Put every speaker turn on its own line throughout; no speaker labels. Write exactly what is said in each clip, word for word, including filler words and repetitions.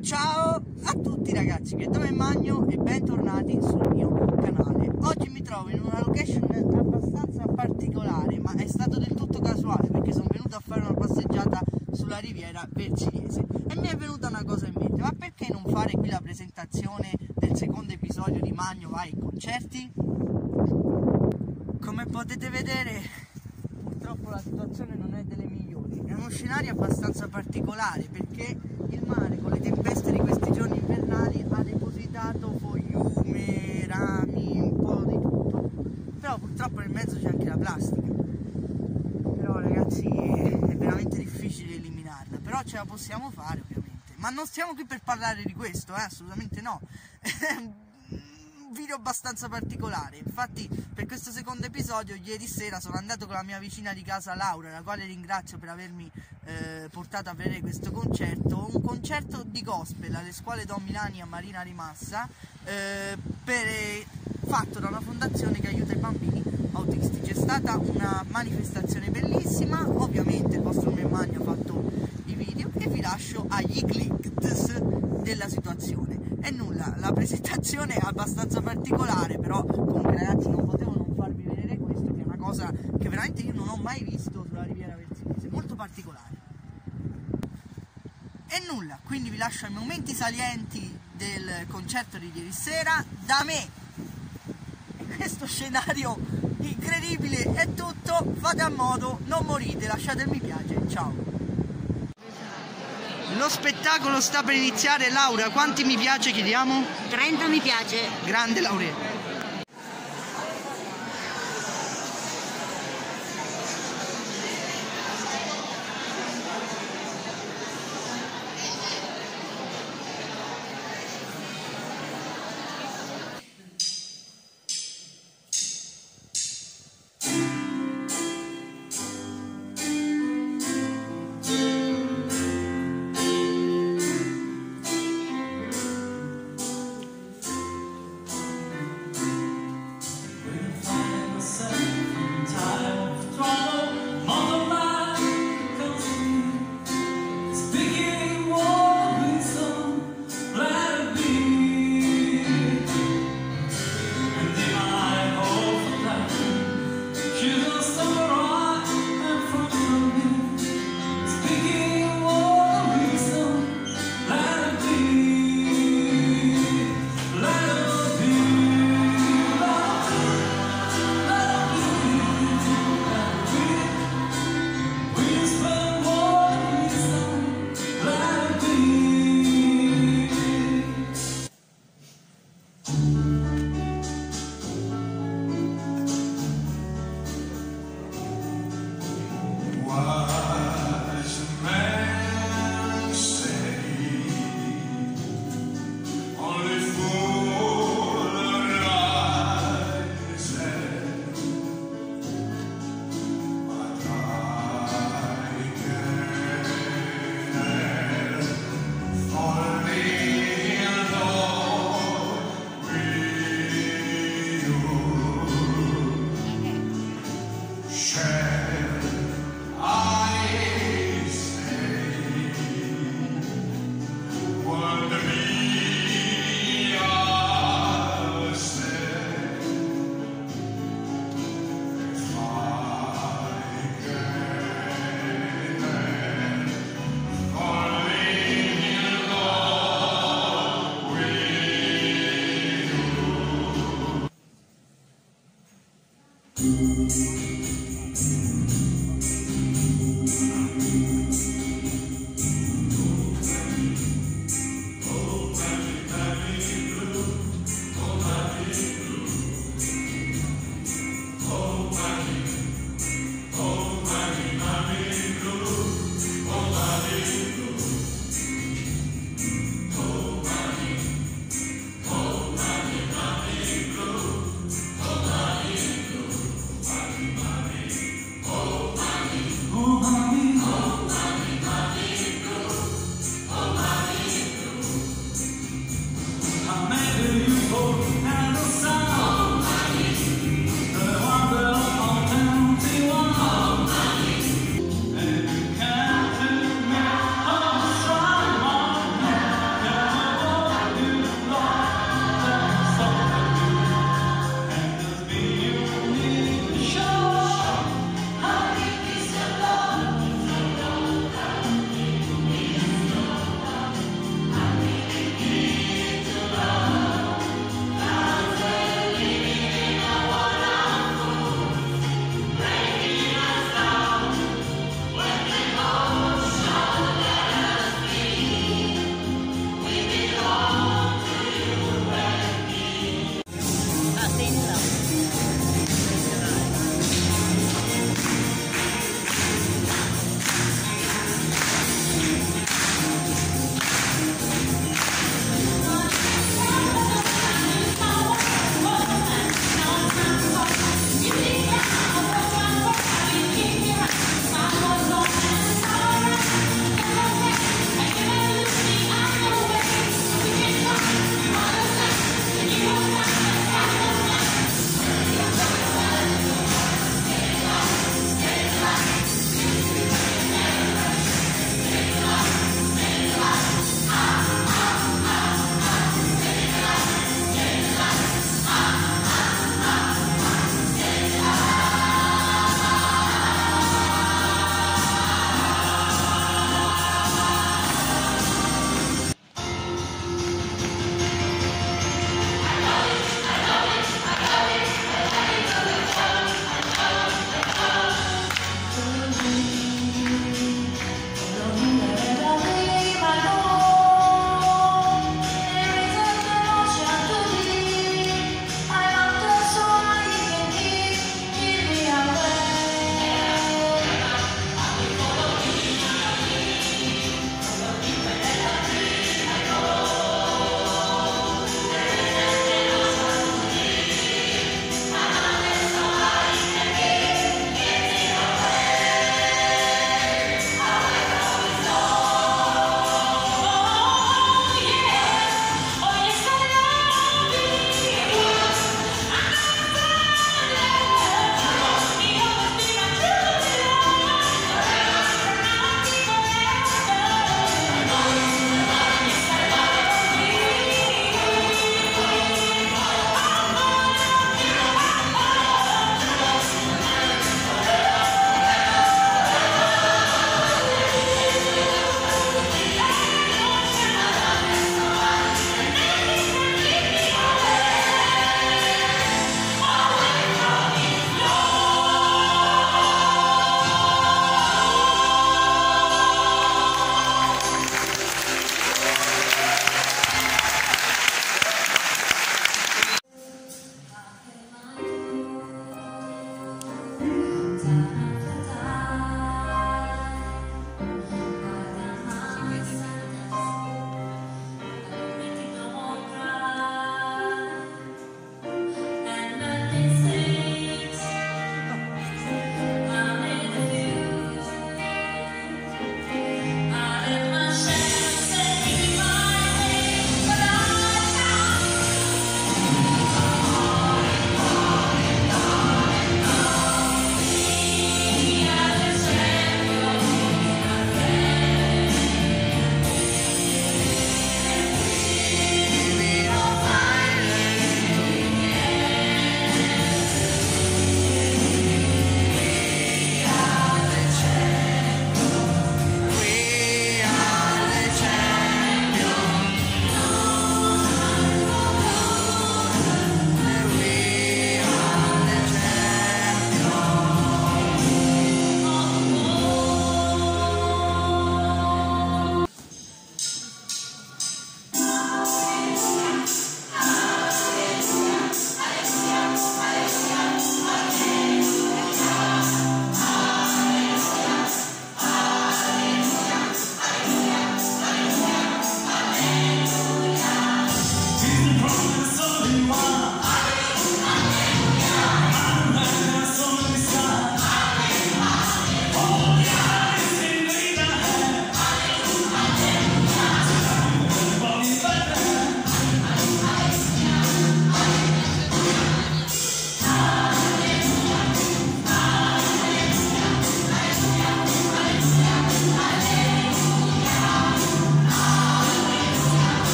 Ciao a tutti ragazzi, che dove Magno e bentornati sul mio canale. Oggi mi trovo in una location abbastanza particolare, ma è stato del tutto casuale perché sono venuto a fare una passeggiata sulla riviera versiliese e mi è venuta una cosa in mente: ma perché non fare qui la presentazione del secondo episodio di Magno va ai concerti? Come potete vedere, purtroppo la situazione non è delle migliori, è uno scenario abbastanza particolare perché il mare con le tempeste di questi giorni invernali ha depositato fogliume, rami, un po' di tutto, però purtroppo nel mezzo c'è anche la plastica. Però ragazzi è veramente difficile eliminarla, però ce la possiamo fare ovviamente, ma non stiamo qui per parlare di questo, eh? Assolutamente no. Un video abbastanza particolare. Infatti per questo secondo episodio ieri sera sono andato con la mia vicina di casa Laura, la quale ringrazio per avermi eh, portato a vedere questo concerto, un concerto di gospel alle scuole Don Milani a Marina di Massa, eh, per, eh, fatto da una fondazione che aiuta i bambini autistici. È stata una manifestazione bellissima, ovviamente il vostro mio Magno ha fatto i video e vi lascio agli clics della situazione. E nulla, la presentazione è abbastanza particolare, però comunque ragazzi non potevo non farvi vedere questo, che è una cosa che veramente io non ho mai visto sulla riviera versiliese, molto particolare. E nulla, quindi vi lascio ai momenti salienti del concerto di ieri sera da me. E questo scenario incredibile è tutto, fate a modo, non morite, lasciate il mi piace, ciao. Lo spettacolo sta per iniziare. Laura, quanti mi piace chiediamo?
trenta mi piace.
Grande Lauretta.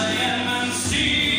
am unseen.